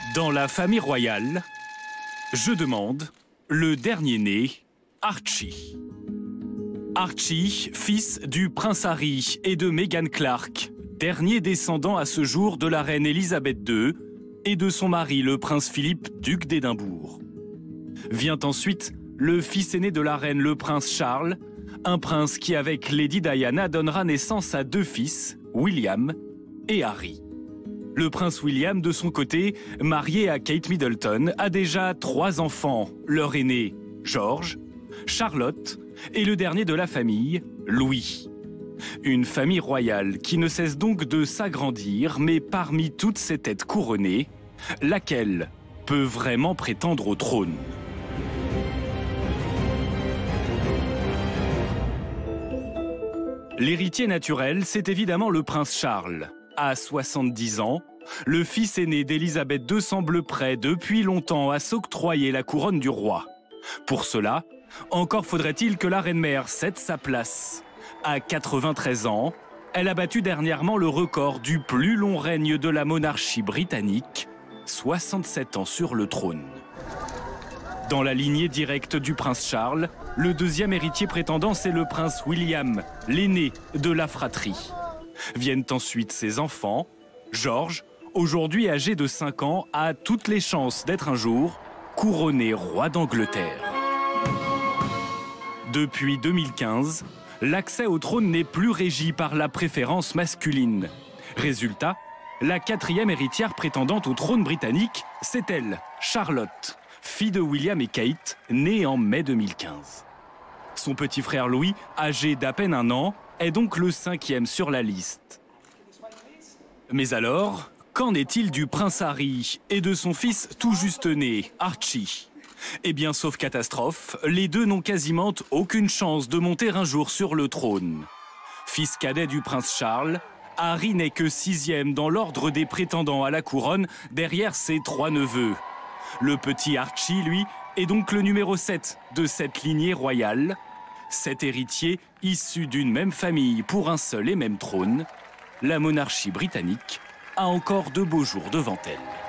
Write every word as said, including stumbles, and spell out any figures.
Dans la famille royale, je demande le dernier-né, Archie. Archie, fils du prince Harry et de Meghan Clark, dernier descendant à ce jour de la reine Elisabeth deux et de son mari, le prince Philippe, duc d'Édimbourg. Vient ensuite le fils aîné de la reine, le prince Charles, un prince qui, avec Lady Diana, donnera naissance à deux fils, William et Harry. Le prince William, de son côté, marié à Kate Middleton, a déjà trois enfants, leur aîné, George, Charlotte et le dernier de la famille, Louis. Une famille royale qui ne cesse donc de s'agrandir, mais parmi toutes ces têtes couronnées, laquelle peut vraiment prétendre au trône? L'héritier naturel, c'est évidemment le prince Charles. À soixante-dix ans, le fils aîné d'Élisabeth deux semble prêt depuis longtemps à s'octroyer la couronne du roi. Pour cela, encore faudrait-il que la reine-mère cède sa place. À quatre-vingt-treize ans, elle a battu dernièrement le record du plus long règne de la monarchie britannique, soixante-sept ans sur le trône. Dans la lignée directe du prince Charles, le deuxième héritier prétendant, c'est le prince William, l'aîné de la fratrie. Viennent ensuite ses enfants. George, aujourd'hui âgé de cinq ans, a toutes les chances d'être un jour couronné roi d'Angleterre. Depuis deux mille quinze, l'accès au trône n'est plus régi par la préférence masculine. Résultat, la quatrième héritière prétendante au trône britannique, c'est elle, Charlotte, fille de William et Kate, née en mai deux mille quinze. Son petit frère Louis, âgé d'à peine un an, est donc le cinquième sur la liste. Mais alors, qu'en est-il du prince Harry et de son fils tout juste né, Archie? Eh bien, sauf catastrophe, les deux n'ont quasiment aucune chance de monter un jour sur le trône. Fils cadet du prince Charles, Harry n'est que sixième dans l'ordre des prétendants à la couronne, derrière ses trois neveux. Le petit Archie, lui, est donc le numéro sept de cette lignée royale. Sept héritiers issus d'une même famille pour un seul et même trône. La monarchie britannique a encore de beaux jours devant elle.